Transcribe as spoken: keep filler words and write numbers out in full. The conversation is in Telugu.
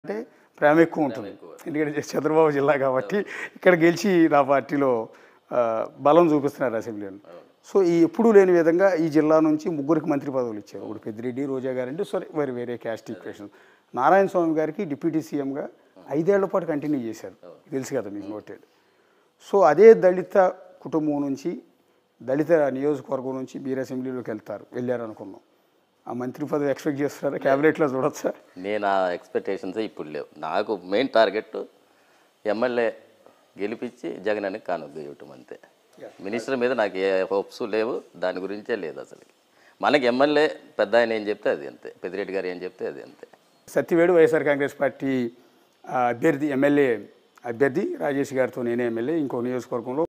అంటే ప్రేమ ఎక్కువ ఉంటుంది. ఎందుకంటే చంద్రబాబు జిల్లా కాబట్టి ఇక్కడ గెలిచి నా పార్టీలో ఆహ్, బలం చూపిస్తున్నారు అసెంబ్లీలో. సో, ఈ ఎప్పుడూ లేని విధంగా ఈ జిల్లా నుంచి ముగ్గురికి మంత్రి పదవులు ఇచ్చారు. ఒకటి పెద్దిరెడ్డి, రోజా గారంటే సరే వేరే వేరే క్యాస్ట్ ఈక్వేషన్. నారాయణ స్వామి గారికి డిప్యూటీ సీఎంగా ఐదేళ్ల పాటు కంటిన్యూ చేశారు. తెలుసు కదా మీకు నోటెడ్. సో, అదే దళిత కుటుంబం నుంచి దళిత నియోజకవర్గం నుంచి మీరు అసెంబ్లీలోకి వెళ్తారు వెళ్ళారనుకున్నాం. ఆ మంత్రి పదవి ఎక్స్పెక్ట్ చేస్తున్నారా? క్యాబినెట్లో చూడొచ్చా? నేను ఆ ఎక్స్పెక్టేషన్స్ ఇప్పుడు లేవు. నాకు మెయిన్ టార్గెట్ ఎమ్మెల్యే గెలిపించి జగన్ అని కానుక ఇవ్వటం అంతే. మినిస్టర్ మీద నాకు ఏ హోప్స్ లేవు, దాని గురించే లేదు అసలు. మనకి ఎమ్మెల్యే పెద్ద ఆయన ఏం చెప్తే అది అంతే, పెద్దిరెడ్డి గారు ఏం చెప్తే అది అంతే. సత్యవేడు వైఎస్ఆర్ కాంగ్రెస్ పార్టీ అభ్యర్థి ఎమ్మెల్యే అభ్యర్థి రాజేష్ గారితో నేనే ఎమ్మెల్యే ఇంకో నియోజకవర్గంలో